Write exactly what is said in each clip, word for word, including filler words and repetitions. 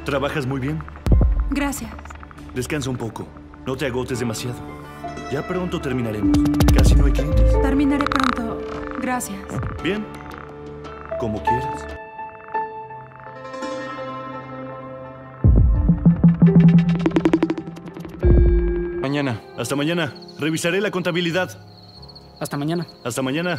Trabajas muy bien. Gracias. Descansa un poco. No te agotes demasiado. Ya pronto terminaremos. Casi no hay clientes. Terminaré pronto. Gracias. Bien. Como quieras. Mañana. Hasta mañana. Revisaré la contabilidad. Hasta mañana. Hasta mañana.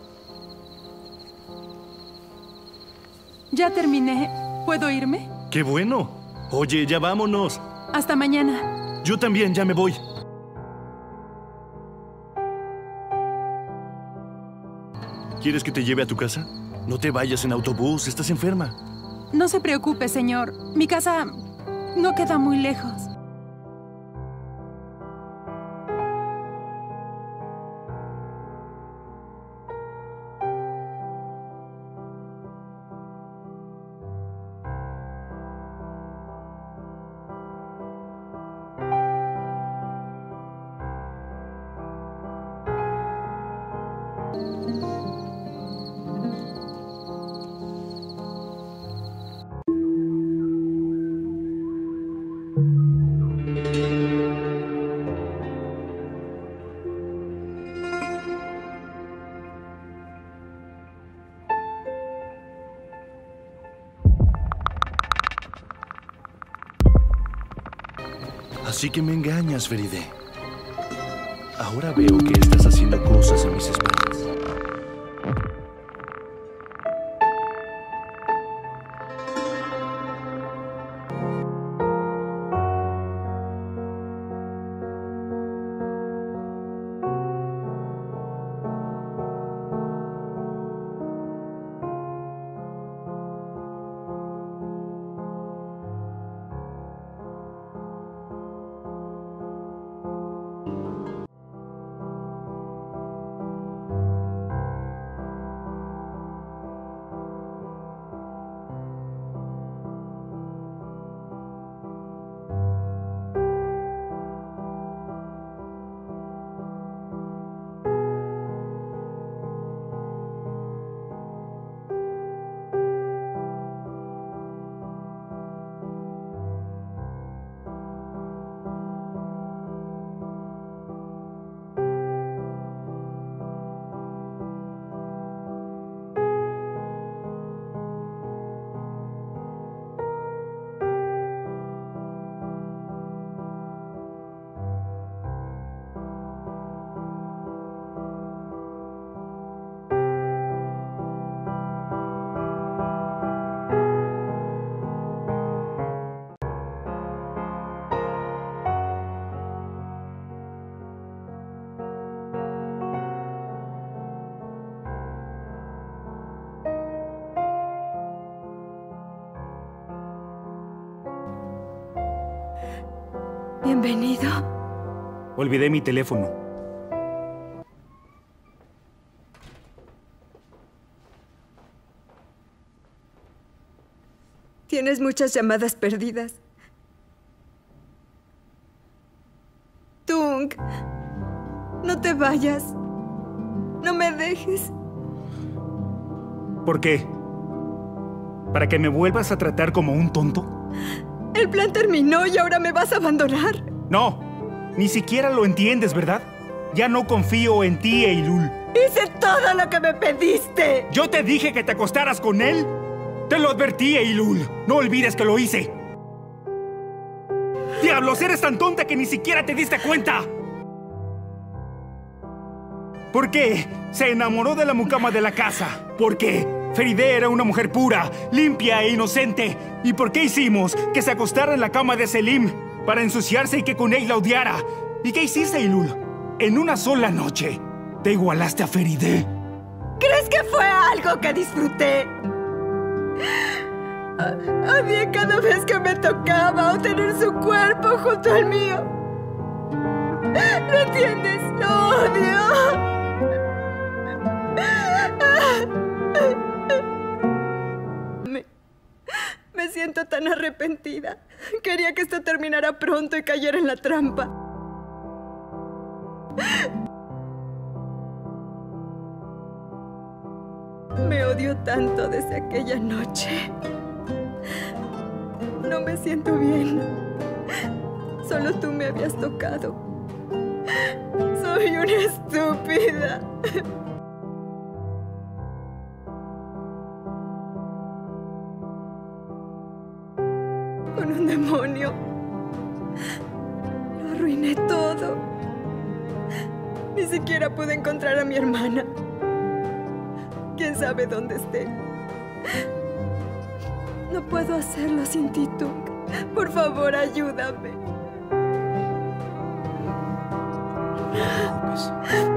Ya terminé. ¿Puedo irme? ¡Qué bueno! Oye, ya vámonos. Hasta mañana. Yo también, ya me voy. ¿Quieres que te lleve a tu casa? No te vayas en autobús, estás enferma. No se preocupe, señor. Mi casa no queda muy lejos. Así que me engañas, Feride. Ahora veo que estás haciendo cosas a mis espaldas. Bienvenido. Olvidé mi teléfono. Tienes muchas llamadas perdidas. Tung, no te vayas. No me dejes. ¿Por qué? ¿Para que me vuelvas a tratar como un tonto? El plan terminó y ahora me vas a abandonar. No, ni siquiera lo entiendes, ¿verdad? Ya no confío en ti, Eilul. Hice todo lo que me pediste. ¿Yo te dije que te acostaras con él? Te lo advertí, Eilul. No olvides que lo hice. ¡Diablos! Eres tan tonta que ni siquiera te diste cuenta. ¿Por qué se enamoró de la mucama de la casa? ¿Por qué Feride era una mujer pura, limpia e inocente? ¿Y por qué hicimos que se acostara en la cama de Selim para ensuciarse y que con él la odiara? ¿Y qué hiciste, Eilul? En una sola noche, ¿te igualaste a Feride? ¿Crees que fue algo que disfruté? A, a mí cada vez que me tocaba o tener su cuerpo junto al mío. ¿No entiendes? ¡Lo odio! Me, me siento tan arrepentida. Quería que esto terminara pronto y cayera en la trampa. Me odio tanto desde aquella noche. No me siento bien. Solo tú me habías tocado. Soy una estúpida. Con un demonio. Lo arruiné todo. Ni siquiera pude encontrar a mi hermana. ¿Quién sabe dónde esté? No puedo hacerlo sin ti, Tung. Por favor, ayúdame. No te preocupes.